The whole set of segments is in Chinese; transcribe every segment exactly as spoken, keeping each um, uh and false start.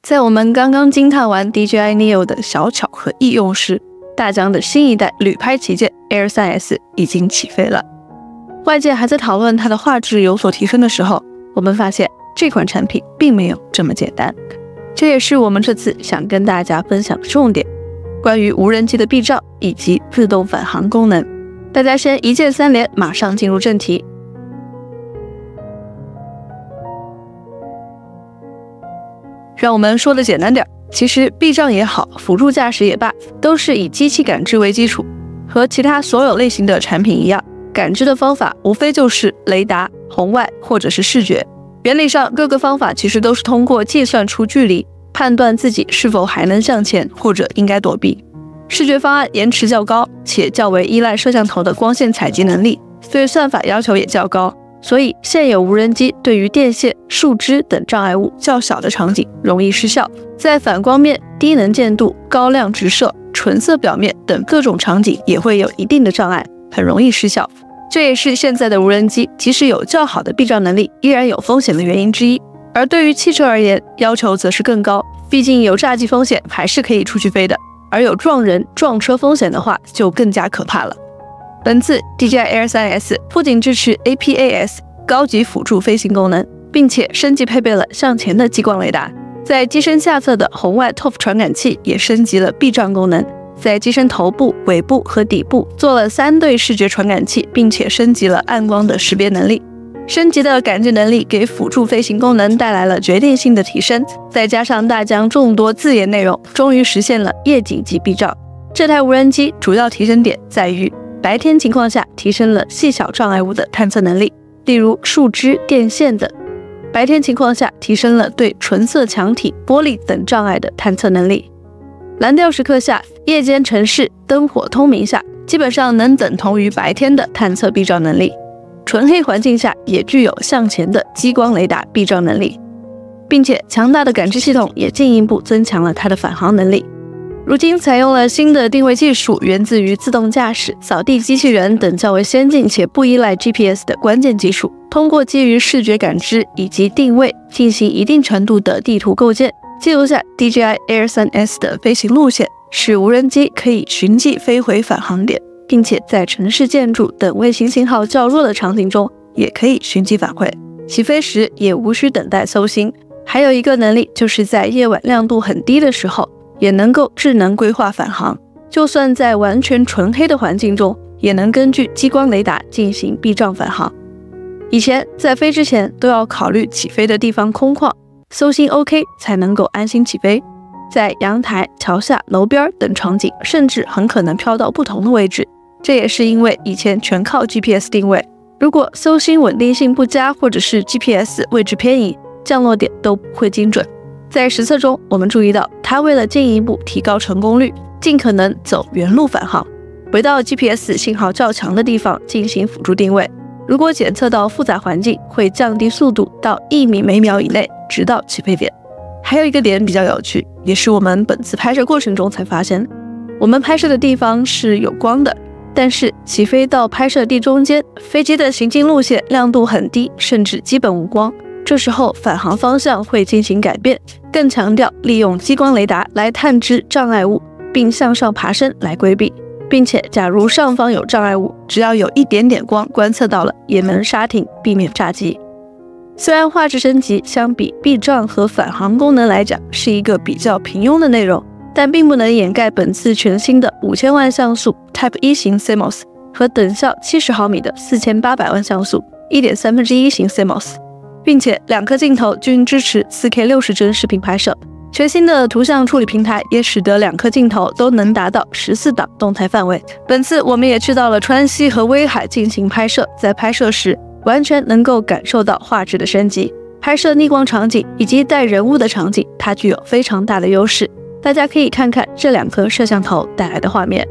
在我们刚刚惊叹完 D J I Neo 的小巧和易用时，大疆的新一代旅拍旗舰 Air 三 S 已经起飞了。外界还在讨论它的画质有所提升的时候，我们发现这款产品并没有这么简单。这也是我们这次想跟大家分享的重点，关于无人机的避障以及自动返航功能。大家先一键三连，马上进入正题。让我们说的简单点，其实避障也好，辅助驾驶也罢，都是以机器感知为基础，和其他所有类型的产品一样，感知的方法无非就是雷达、红外或者是视觉。原理上，各个方法其实都是通过计算出距离，判断自己是否还能向前或者应该躲避。视觉方案延迟较高，且较为依赖摄像头的光线采集能力，对算法要求也较高。所以现有无人机对于电线、树枝等障碍物较小的场景容易失效，在反光面、低能见度、高亮直射、纯色表面等各种场景也会有一定的障碍，很容易失效。这也是现在的无人机即使有较好的避障能力，依然有风险的原因之一。而对于汽车而言，要求则是更高，毕竟有炸机风险还是可以出去飞的，而有撞人、撞车风险的话就更加可怕了。本次 D J I Air 三 S 不仅支持 A P A S 高级辅助飞行功能，并且升级配备了向前的激光雷达，在机身下侧的红外 T O F 传感器也升级了避障功能，在机身头部、尾部和底部做了三对视觉传感器，并且升级了暗光的识别能力。升级的感知能力给辅助飞行功能带来了决定性的提升，再加上大疆众多自研内容，终于实现了夜景级避障。这台无人机主要提升点在于白天情况下提升了细小障碍物的探测能力，例如树枝、电线等；白天情况下提升了对纯色墙体、玻璃等障碍的探测能力。蓝调时刻下、夜间城市灯火通明下，基本上能等同于白天的探测避障能力。纯黑环境下也具有向前的激光雷达避障能力，并且强大的感知系统也进一步增强了它的返航能力。如今采用了新的定位技术，源自于自动驾驶、扫地机器人等较为先进且不依赖 G P S 的关键技术，通过基于视觉感知以及定位进行一定程度的地图构建，记录下 D J I Air 三 S 的飞行路线，使无人机可以循迹飞回返航点，并且在城市建筑等卫星信号较弱的场景中也可以循迹返回，起飞时也无需等待搜星。还有一个能力，就是在夜晚亮度很低的时候也能够智能规划返航，就算在完全纯黑的环境中，也能根据激光雷达进行避障返航。以前在飞之前都要考虑起飞的地方空旷，搜星 OK 才能够安心起飞。在阳台、桥下、楼边等场景，甚至很可能飘到不同的位置。这也是因为以前全靠 G P S 定位，如果搜星稳定性不佳，或者是 G P S 位置偏移，降落点都不会精准。在实测中，我们注意到它为了进一步提高成功率，尽可能走原路返航，回到 G P S 信号较强的地方进行辅助定位。如果检测到复杂环境，会降低速度到一米每秒以内，直到起飞点。还有一个点比较有趣，也是我们本次拍摄过程中才发现，我们拍摄的地方是有光的，但是起飞到拍摄地中间，飞机的行进路线亮度很低，甚至基本无光。这时候返航方向会进行改变，更强调利用激光雷达来探知障碍物，并向上爬升来规避。并且假如上方有障碍物，只要有一点点光观测到了，也能刹停，避免炸机。虽然画质升级相比避障和返航功能来讲是一个比较平庸的内容，但并不能掩盖本次全新的五千万像素 Type 一型 C M O S 和等效七十毫米的四千八百万像素 一点三分之一型 C M O S， 并且两颗镜头均支持 四K 六十帧视频拍摄。全新的图像处理平台也使得两颗镜头都能达到十四档动态范围。本次我们也去到了川西和威海进行拍摄，在拍摄时完全能够感受到画质的升级。拍摄逆光场景以及带人物的场景，它具有非常大的优势。大家可以看看这两颗摄像头带来的画面。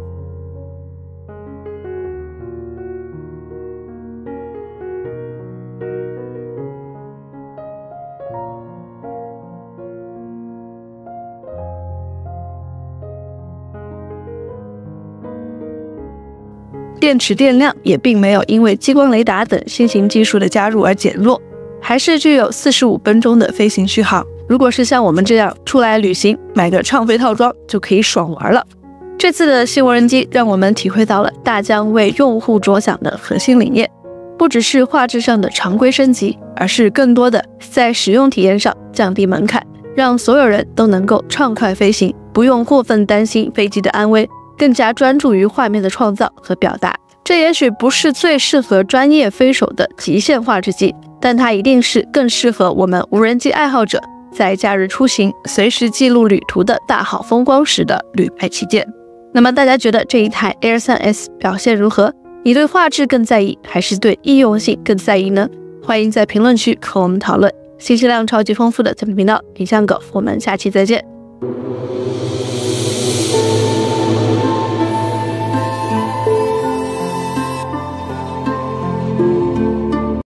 电池电量也并没有因为激光雷达等新型技术的加入而减弱，还是具有四十五分钟的飞行续航。 如果是像我们这样出来旅行，买个畅飞套装就可以爽玩了。这次的新无人机让我们体会到了大疆为用户着想的核心理念，不只是画质上的常规升级，而是更多的在使用体验上降低门槛，让所有人都能够畅快飞行，不用过分担心飞机的安危，更加专注于画面的创造和表达。这也许不是最适合专业飞手的极限画质机，但它一定是更适合我们无人机爱好者在假日出行随时记录旅途的大好风光时的旅拍旗舰。那么大家觉得这一台 Air 三 S 表现如何？你对画质更在意，还是对易用性更在意呢？欢迎在评论区和我们讨论。信息量超级丰富的这个频道，影像狗，我们下期再见。